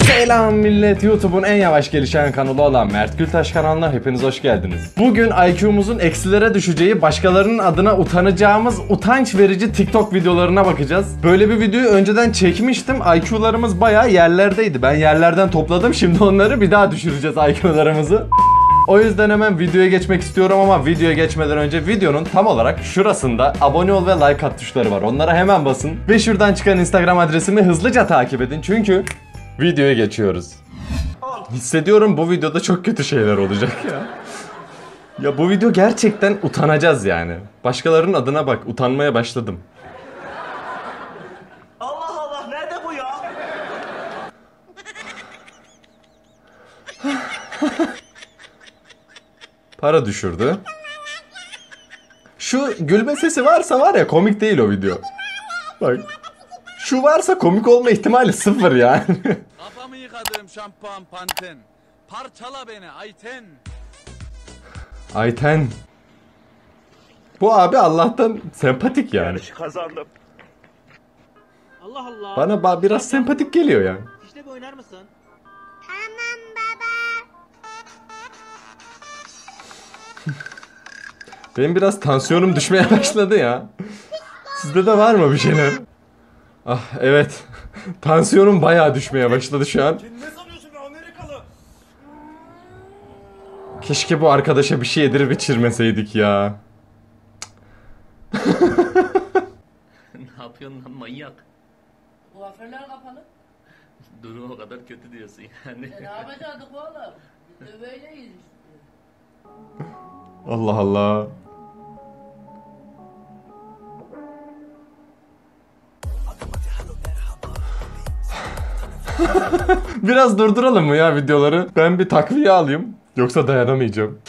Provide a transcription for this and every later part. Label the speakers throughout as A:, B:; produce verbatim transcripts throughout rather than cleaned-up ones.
A: Selam millet, YouTube'un en yavaş gelişen kanalı olan Mert Gültaş kanalına hepiniz hoş geldiniz. Bugün I Q'muzun eksilere düşeceği, başkalarının adına utanacağımız utanç verici TikTok videolarına bakacağız. Böyle bir videoyu önceden çekmiştim. I Q'larımız bayağı yerlerdeydi. Ben yerlerden topladım. Şimdi onları bir daha düşüreceğiz I Q'larımızı. O yüzden hemen videoya geçmek istiyorum ama videoya geçmeden önce videonun tam olarak şurasında abone ol ve like at tuşları var. Onlara hemen basın ve şuradan çıkan Instagram adresimi hızlıca takip edin çünkü videoya geçiyoruz. Hissediyorum bu videoda çok kötü şeyler olacak ya. Ya bu video gerçekten utanacağız yani. Başkalarının adına bak, utanmaya başladım.
B: Allah Allah, nerede bu ya?
A: Para düşürdü. Şu gülme sesi varsa var ya, komik değil o video. Bak. Şu varsa komik olma ihtimali sıfır yani.
C: Kafamı yıkadığım şampuan Panten. Parçala beni Ayten.
A: Ayten. Bu abi Allah'tan sempatik yani.
B: Kazandım.
D: Allah Allah.
A: Bana ba- biraz sempatik geliyor yani.
D: İşte bir oynar mısın?
E: Tamam baba.
A: Benim biraz tansiyonum düşmeye başladı ya. Sizde de var mı bir şeyler? Ah evet. Tansiyonum bayağı düşmeye başladı şu an.
B: Ne sanıyorsun be Amerikalı?
A: Keşke bu arkadaşa bir şey yedirip içirmeseydik ya.
F: Ne yapıyorsun lan manyak?
G: Kuaförler kapalı.
F: Durum o kadar kötü diyorsun yani.
G: E ne yapacaktık oğlum? Biz de böyleyiz işte.
A: Allah Allah. Biraz durduralım mı ya videoları? Ben bir takviye alayım. Yoksa dayanamayacağım.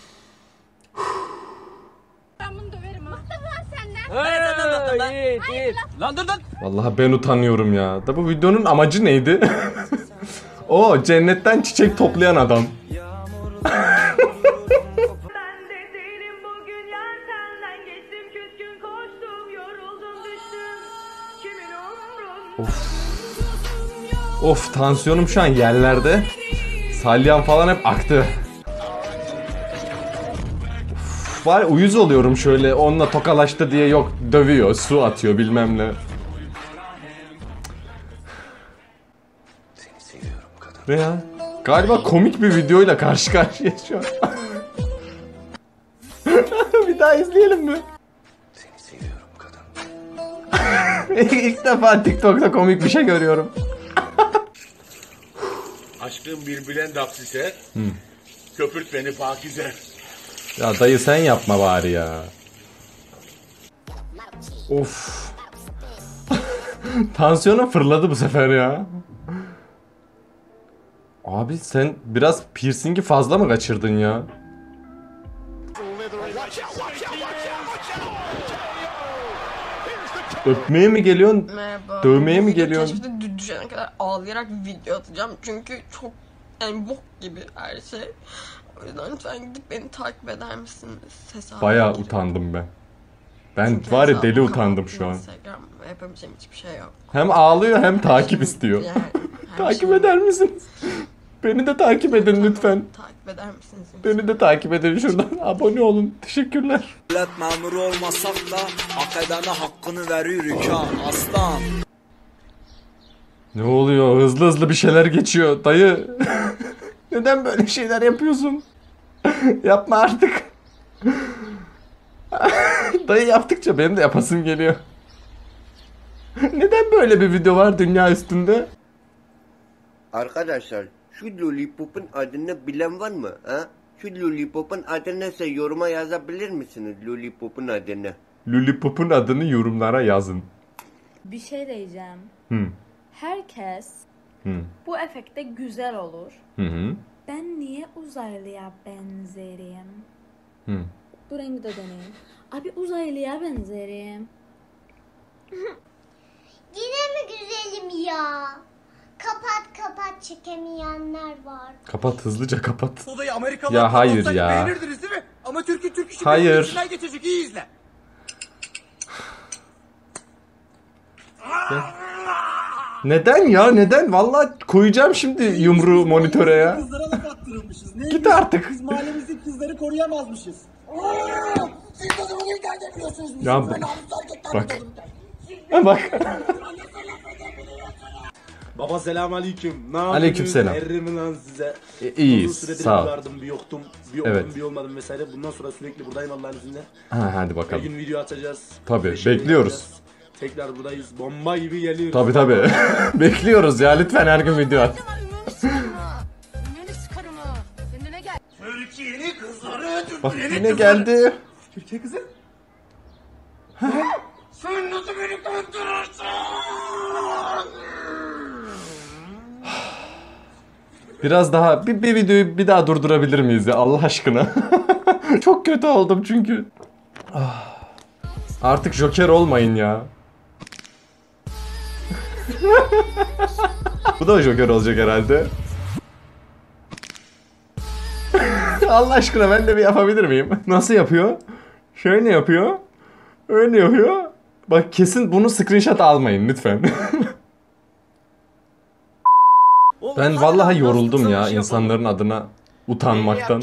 E: Ben bunu döverim ha. Mustafa senden.
C: Hey, hey, Lan dur lan.
A: Vallahi ben utanıyorum ya. Da bu videonun amacı neydi? O cennetten çiçek toplayan adam.
H: Ben de değilim bugün yar senden geçtim küskün koştum yoruldum düştüm kimin umrunda.
A: Of, tansiyonum şu an yerlerde. Salyan falan hep aktı. Of, var ya, uyuz oluyorum şöyle, onunla tokalaştı diye, yok dövüyor, su atıyor bilmem ne. Ne ya? Galiba komik bir videoyla karşı karşıya şu an. Bir daha izleyelim mi? İlk defa TikTok'ta komik bir şey görüyorum.
C: Aşkım bir Bülent aksise. Köpürt beni pakize.
A: Ya dayı sen yapma bari ya. Of. Tansiyonum fırladı bu sefer ya. Abi sen biraz piercingi fazla mı kaçırdın ya? Öpmeye mi geliyorsun?
I: Merhaba.
A: Dövmeye mi
I: Bu video
A: geliyorsun?
I: keşfete dü- düşene kadar ağlayarak video atacağım. Çünkü çok yani bok gibi her şey. O yüzden lütfen gidip beni takip eder misiniz? Hesabıma
A: Bayağı
I: girip.
A: utandım ben. Ben
I: Çünkü
A: var ya,
I: hesabımı
A: deli utandım
I: kapattım,
A: şu an.
I: Instagram yapabileceğim hiçbir şey yok.
A: Hem ağlıyor hem takip istiyor.
I: Yani her
A: Takip
I: şeyim-
A: eder misiniz? Beni de takip edin
I: Tamam,
A: lütfen.
I: Takip eder misiniz?
A: Beni de takip edin şuradan. Abone olun. Teşekkürler.
B: Devlet memuru olmasak da hak edene hakkını veriyoruz ha aslan.
A: Ne oluyor? Hızlı hızlı bir şeyler geçiyor. Dayı. Neden böyle şeyler yapıyorsun? Yapma artık. Dayı yaptıkça benim de yapasım geliyor. Neden böyle bir video var dünya üstünde?
J: Arkadaşlar şu lollipop'un adını bilen var mı? Ha? Şu lollipop'un adı neyse yoruma yazabilir misiniz lollipop'un adını?
A: Lollipop'un adını yorumlara yazın.
E: Bir şey diyeceğim.
A: Hı.
E: Herkes
A: Hı.
E: bu efekte güzel olur.
A: Hı hı.
E: Ben niye uzaylıya benzerim?
A: Hı.
E: Bu rengi de deneyim. Abi uzaylıya benzerim.
H: Yine mi güzelim ya? Kapat kapat çekemeyenler var.
A: Kapat, hızlıca kapat.
B: Odayı Amerikalı
A: Ya hayır ya.
B: beğenirdiniz değil mi? Ama Türk'ü Türk işi
A: Hayır.
B: içinden geçecek, iyi izle.
A: Neden ya neden? Vallahi koyacağım şimdi yumruğu monitöre ya.
D: Kızlara laf attırılmışız. Ne
A: Git artık.
D: Biz mahallemizdeki kızları koruyamazmışız. Siz de bunu nereden biliyorsunuz?
A: Ya bu- bak. Bak.
K: Baba selamünaleyküm. Ne yapıyorsunuz?
A: Aleykümselam.
K: Errim lan size.
A: E, iyiyiz,
K: Uzun süredir
A: sağ ol.
K: bir vardım, bir yoktum. Bir oldum,
A: Evet.
K: bir olmadım vesaire. Bundan sonra sürekli buradayım Allah'ın izniyle.
A: Ha, hadi
K: Her
A: bakalım.
K: gün video atacağız.
A: Tabii,
K: Bir şey
A: bekliyoruz.
K: yapacağız. Tekrar buradayız. Bomba gibi geliyoruz.
A: Tabii tabii. Bekliyoruz ya lütfen her gün video at.
K: Türkiye'nin kızları
A: Bak yine geldi.
K: Türkiye kızı.
D: Sen nasıl beni kandırırsın?
A: Biraz daha bir, bir videoyu bir daha durdurabilir miyiz ya Allah aşkına? Çok kötü oldum çünkü. Ah. Artık Joker olmayın ya. Bu da Joker olacak herhalde. Allah aşkına ben de bir yapabilir miyim? Nasıl yapıyor? Şöyle yapıyor. Öyle yapıyor. Bak kesin bunu screenshot almayın lütfen. Ben vallahi yoruldum ya insanların adına utanmaktan.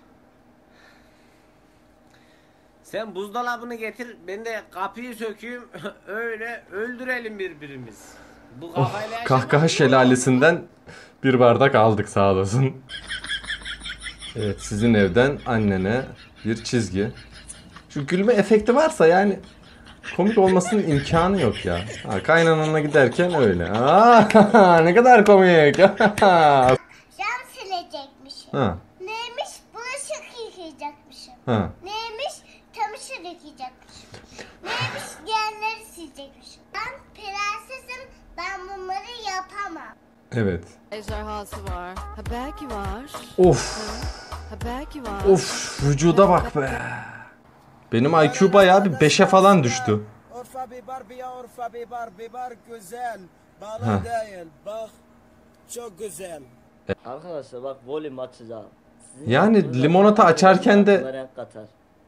L: Sen buzdolabını getir, ben de kapıyı sökeyim, öyle öldürelim birbirimiz. Bu
A: Oh,
L: kafayla
A: kahkaha şelalesinden bir bardak aldık sağ olasın. Evet sizin evden annene bir çizgi. Şu gülme efekti varsa yani komik olmasının imkanı yok ya. Ha, kaynanana giderken öyle. Aa, ne kadar komik.
H: Cam silecekmişim.
A: Ha.
H: Neymiş? Bulaşık yıkayacakmışım.
A: Ha.
H: Neymiş? Çamaşır yıkayacakmışım. Neymiş? Yerleri silecekmişim. Ben prensesim. Ben bunları yapamam.
A: Evet.
M: Ejderhası var. Ha belki var.
A: Of.
M: Ha belki var.
A: Of vücuda bak be. Benim I Q bayağı bir beşe falan düştü.
N: Urfa biber biya urfa biber biber güzel.
A: Ha.
N: Balı değil bak çok güzel.
O: Arkadaşlar bak volüm açacağım. Sizin
A: Yani
O: yaptığınız
A: limonata
O: zaman
A: açarken de-
O: yapılan renk katar.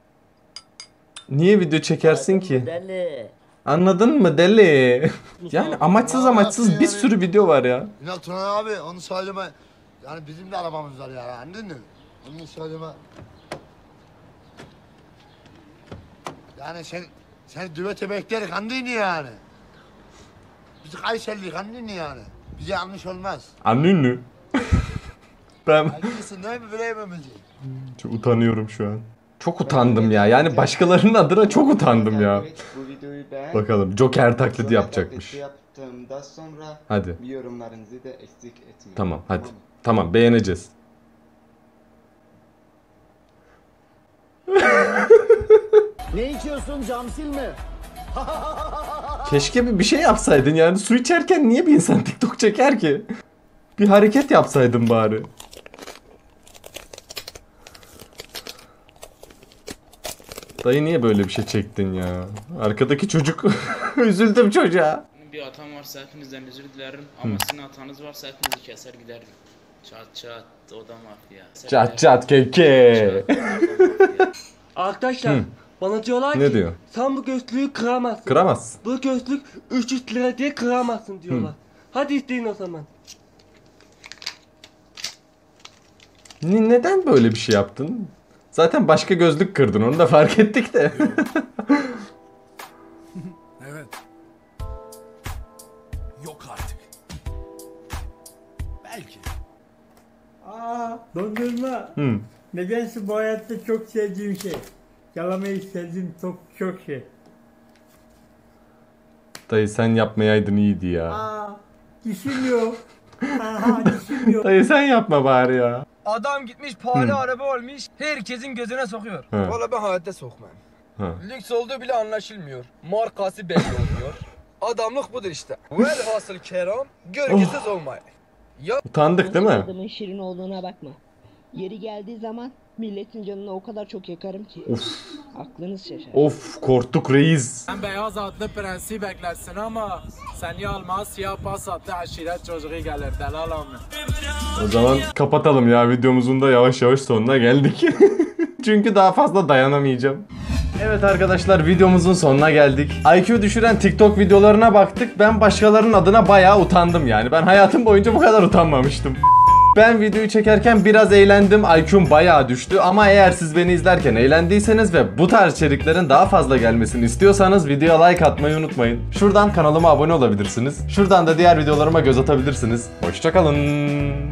A: Niye video çekersin
O: Anladın mı
A: ki?
O: deli?
A: Anladın mı deli? Yani amaçsız amaçsız bir sürü video var ya.
P: Ya Turan abi onu söyleme. Yani bizim de arabamız var ya anladın mı? Onu söyleme. Yani sen sen düvete bekleriz anladın mı yani? Biz Kayserilik anladın mı yani? Bize yanlış olmaz.
A: Anladın mı? Ben
P: Anlıyorsun değil mi? Bileyememeci.
A: çok utanıyorum şu an. Çok utandım ya. Yani başkalarının adına çok utandım ya.
Q: Bu videoyu beğen.
A: Bakalım Joker taklidi
Q: Sonra
A: yapacakmış.
Q: taklidi yaptığımda sonra
A: Hadi.
Q: yorumlarınızı da eksik etmeyin.
A: Tamam hadi. Tamam beğeneceğiz.
N: Ne içiyorsun cam silme?
A: Keşke bir, bir şey yapsaydın yani su içerken niye bir insan TikTok çeker ki? Bir hareket yapsaydın bari. Dayı niye böyle bir şey çektin ya? Arkadaki çocuk üzüldüm çocuğa.
R: Bir hatam varsa hepinizden özür dilerim ama
A: Hı.
R: sizin hatanız varsa hepinizi keser giderdim. Çat çat o da mafya.
A: Çat çat keke.
S: Arkadaşlar
A: Hı.
S: bana diyorlar
A: Ne
S: ki
A: diyor?
S: sen bu gözlüğü kıramazsın.
A: Kıramazsın.
S: Bu gözlük üç yüz lira diye kıramazsın diyorlar. Hadi isteyin o zaman.
A: Ni- Neden böyle bir şey yaptın? Zaten başka gözlük kırdın onu da fark ettik de.
C: Evet. Yok artık. Belki.
T: Aa, dondurma.
A: Hı.
T: Nedense bu hayatta çok sevdiğim şey. Yalamayı sevdiğim çok çok şey.
A: Dayı sen yapmayaydın iyiydi ya.
T: Aa, düşünmüyor. Aha, düşünmüyor.
A: Dayı sen yapma bari ya.
U: Adam gitmiş pahalı
A: Hı.
U: araba olmuş, herkesin gözüne sokuyor.
A: He.
U: Valla ben hayatta sokmam.
A: Ha.
U: Lüks olduğu bile anlaşılmıyor. Markası belli olmuyor. Adamlık budur işte. Velhasıl keram, gölgesiz olmayı. Ya...
A: Utandık değil mi?
V: Adamın şirin olduğuna bakma. Yeri geldiği zaman milletin canını o kadar çok yakarım ki.
A: Of.
V: Aklınız şaşar.
A: Of korktuk reis.
C: Sen beyaz atlı prensi beklersin ama seni almaz siyah pas attı aşiret çocuğu gelir delal amı.
A: O zaman kapatalım ya videomuzun da yavaş yavaş sonuna geldik. Çünkü daha fazla dayanamayacağım. Evet arkadaşlar, videomuzun sonuna geldik. I Q düşüren TikTok videolarına baktık. Ben başkalarının adına bayağı utandım yani. Ben hayatım boyunca bu kadar utanmamıştım. Ben videoyu çekerken biraz eğlendim. I Q'm bayağı düştü ama eğer siz beni izlerken eğlendiyseniz ve bu tarz içeriklerin daha fazla gelmesini istiyorsanız videoya like atmayı unutmayın. Şuradan kanalıma abone olabilirsiniz. Şuradan da diğer videolarıma göz atabilirsiniz. Hoşça kalın.